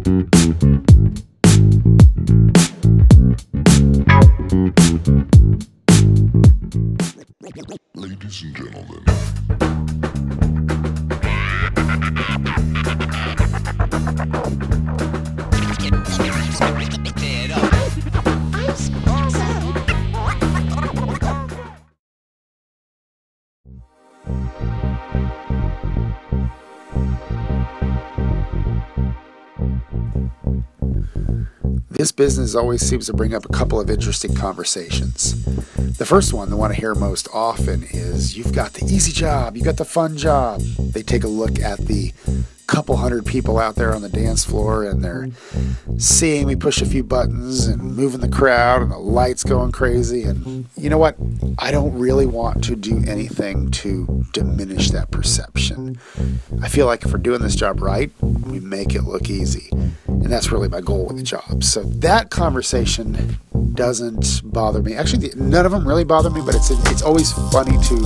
Ladies and gentlemen. This business always seems to bring up a couple of interesting conversations. The first one, the one I hear most often, is you've got the easy job, you got the fun job. They take a look at the couple hundred people out there on the dance floor and they're seeing me push a few buttons and moving the crowd and the lights going crazy. And you know what? I don't really want to do anything to diminish that perception. I feel like if we're doing this job right, we make it look easy. And that's really my goal with the job. So that conversation doesn't bother me. Actually, none of them really bother me, but it's always funny to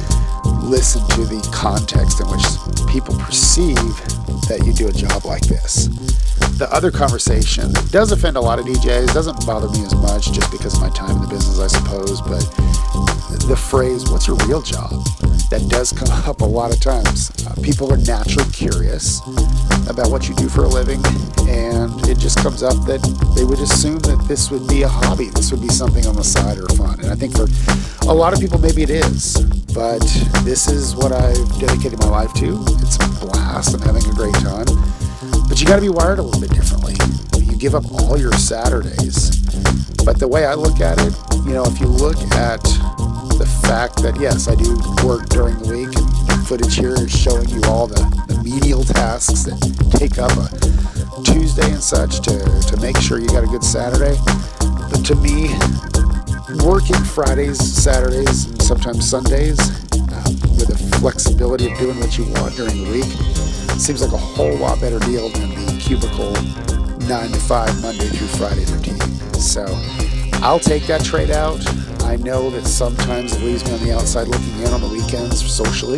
listen to the context in which people perceive that you do a job like this. The other conversation does offend a lot of DJs, doesn't bother me as much just because of my time in the business, I suppose, but the phrase, what's your real job? That does come up a lot of times. People are naturally curious about what you do for a living, and it just comes up that they would assume that this would be a hobby, this would be something on the side or fun. And I think for a lot of people, maybe it is, but this is what I've dedicated my life to. It's a blast. I'm having a great time. But you got to be wired a little bit differently. You give up all your Saturdays. But the way I look at it, if you look at the fact that, yes, I do work during the week, and footage here is showing you all the menial tasks that take up a Tuesday and such to make sure you got a good Saturday. But to me, working Fridays, Saturdays, and sometimes Sundays with the flexibility of doing what you want during the week seems like a whole lot better deal than the cubicle 9 to 5 Monday through Friday routine. So I'll take that trade out. I know that sometimes it leaves me on the outside looking in on the weekends socially,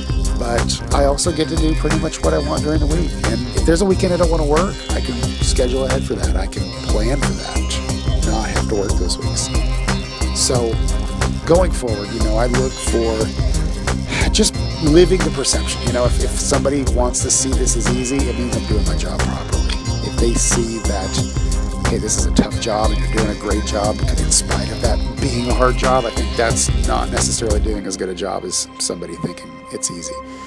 but I also get to do pretty much what I want during the week. And if there's a weekend I don't want to work, I can schedule ahead for that. I can plan for that, not have to work those weeks. So going forward, I look for just living the perception. If somebody wants to see this as easy, it means I'm doing my job properly. If they see that, hey, this is a tough job and you're doing a great job in spite of that being a hard job, I think that's not necessarily doing as good a job as somebody thinking it's easy.